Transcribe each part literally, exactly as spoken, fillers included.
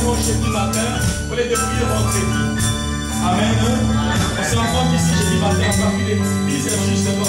dimanche, jeudi matin, pour les débrouiller vendredi. Amen. On se rencontre ici jeudi matin à partir des dix heures juste avant.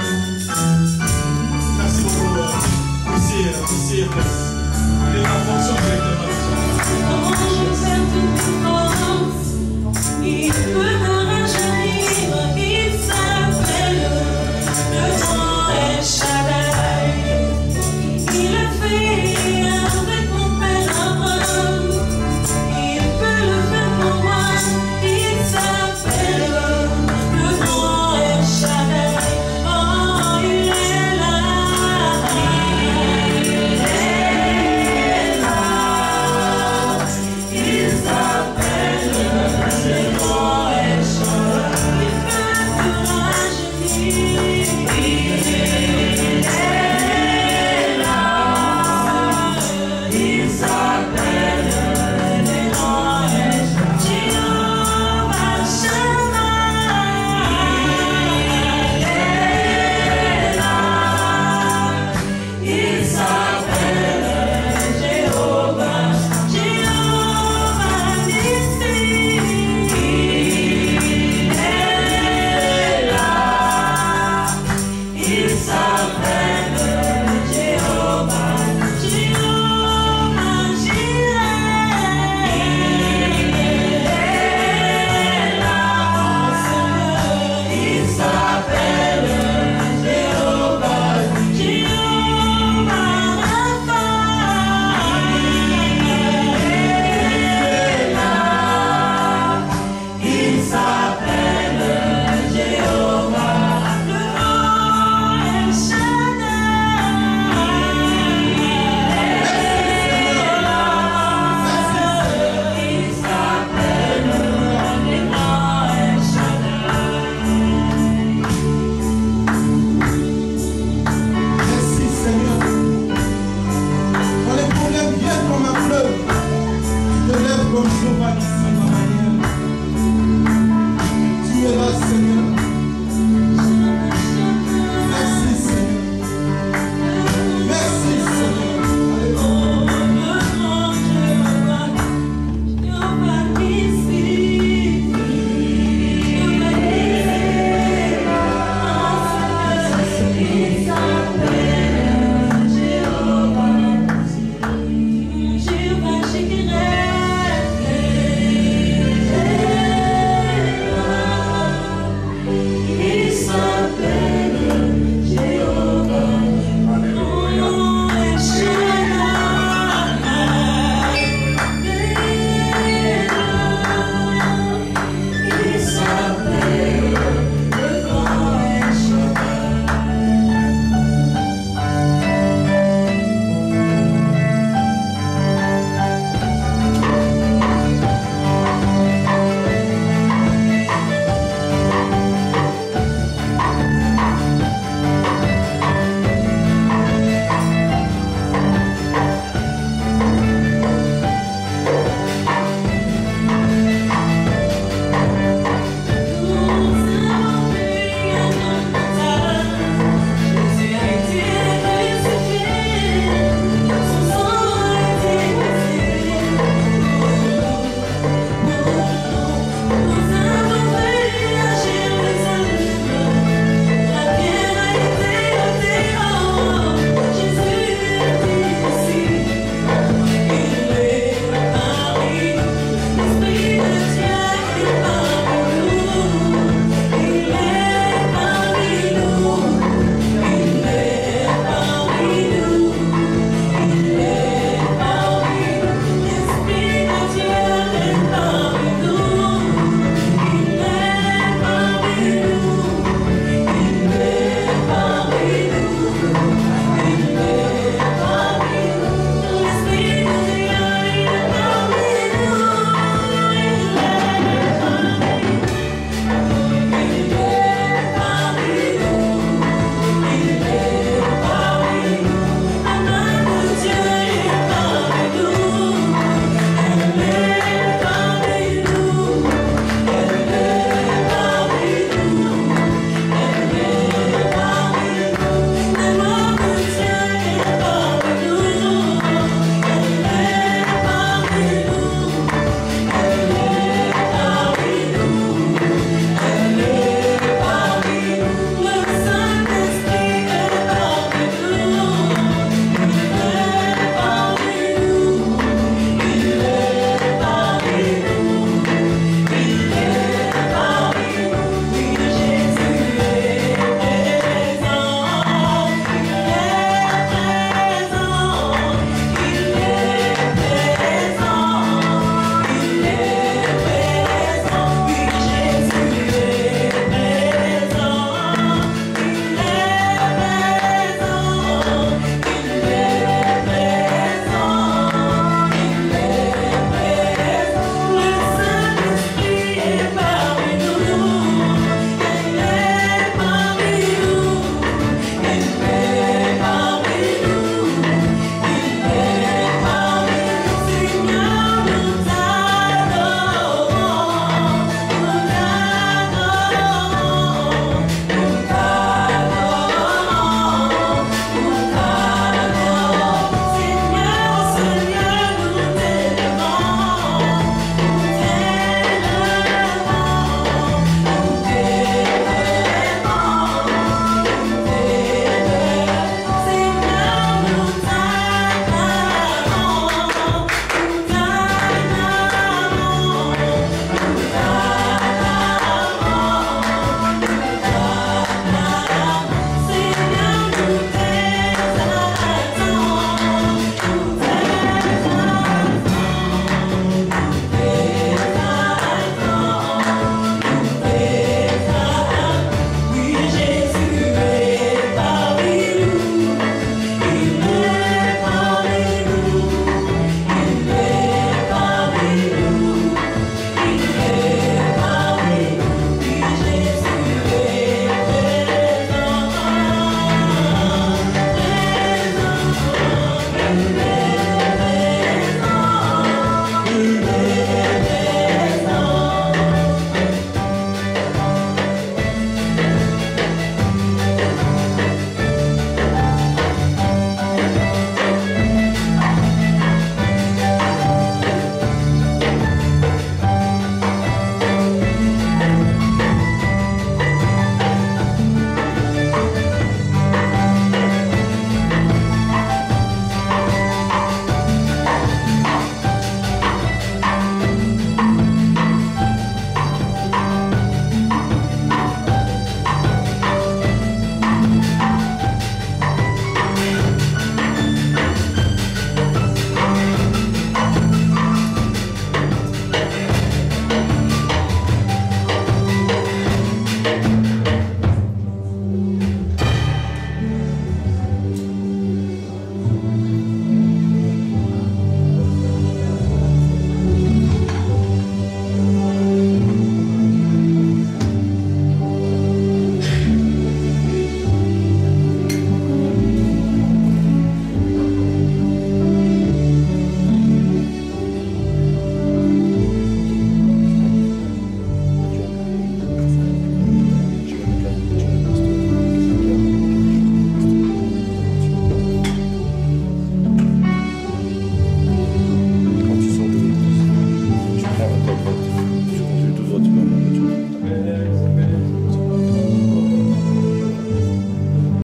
Merci beaucoup. Ici, ici, les enfants sont directement. Comment je perds toute force, il peut me rajeunir, il s'appelle le grand El Shaddai. Il le fait avec mon père Abraham, il peut le faire pour moi, il s'appelle le grand El Shaddai. Oh, il est là, il est là, il s'appelle le grand El Shaddai. Il peut te rajeunir, il est là, il s'appelle le grand El Shaddai. Jehovah Shammah, il est là, il s'appelle Jéhovah, Jéhovah Nissi, il est là, il s'appelle Jéhovah, Jéhovah Jireh, il est là, il s'appelle Jéhovah, Jéhovah Rapha, il est là, il s'appelle Jéhovah, le grand El Shaddai, il est là, il s'appelle le grand El Shaddai. Merci Seigneur. Quand les problèmes viennent comme un fleuve, tu te lèves comme Jehovah Nissi.